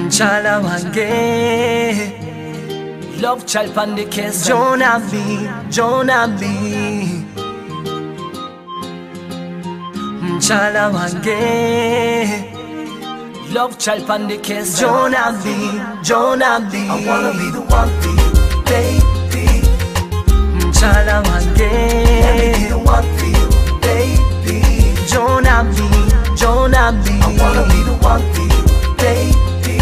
Chala wange love child pan the case. Jonah B, Jonah B. Chala wange love child pan the case. Jonah B, Jonah B. I wanna be the one for you, baby. Chala wange Let me be the one for you, baby. Jonah B, Jonah B. I wanna be the one for you, baby.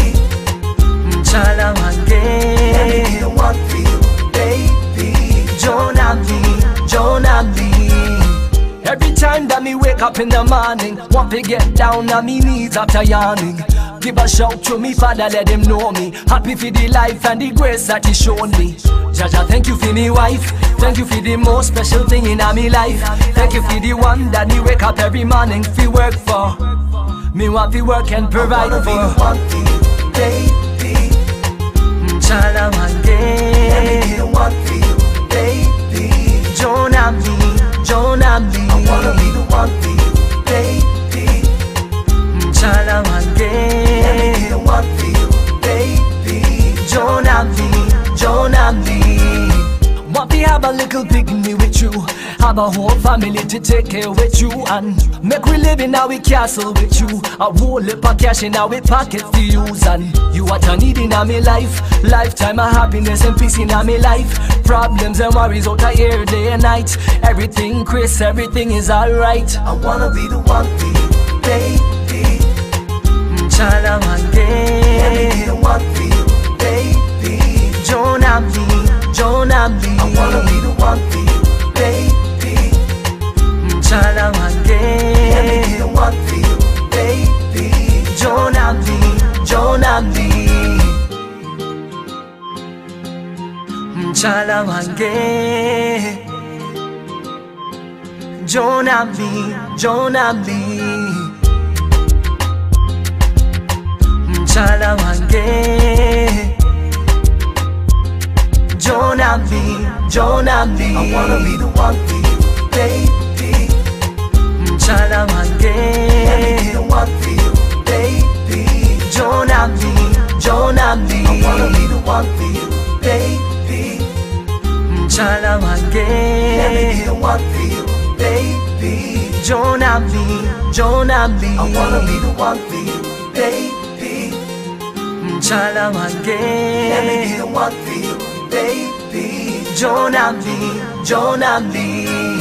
Chala wange Let me be the one for you, baby. Jonah B, Jonah B. Every time that me wake up in the morning, want to get down on me knees after yawning. Give a shout to me father, let him know me. Happy for the life and the grace that he shown me. Jaja, thank you for me wife. Thank you for the most special thing in me life. Thank you for the one that me wake up every morning fi work for. Me want to work and provide I wanna for. be the one for you, baby. Chala wange Let me be the one for you, baby. Jonah B, Jonah B. I wanna be the one for you, baby. Chala wange Let me be the one for you, baby. Jonah B, Jonah B. Want to have a little picnic with you, have a whole family to take care with you, and make we live in our castle with you. A whole heap of cash in our pocket to use, and you what I need in my life. Lifetime of happiness and peace in my life. Problems and worries out of here day and night. Everything Chris, everything is alright. I wanna be the one for you, baby. Chala wange Let me be the one for you, baby. Jonah B, Jonah B. I wanna be the one for you, baby. Chala wange Let me be the one for you, baby. Jonah B, Jonah B. Chala wange Jonah B, Jonah B. Chala wange Jonah B, Jonah B. I wanna be the one for you, baby. Chala wange Let me be the one for you, baby. Jonah B, Jonah B. I wanna be the one for you, baby. Chala wange Let me be the one for you, baby. Jonah B, Jonah B. I wanna be the one for you, baby. Chala wange Let me be the one for you, baby. Jonah B, Jonah B.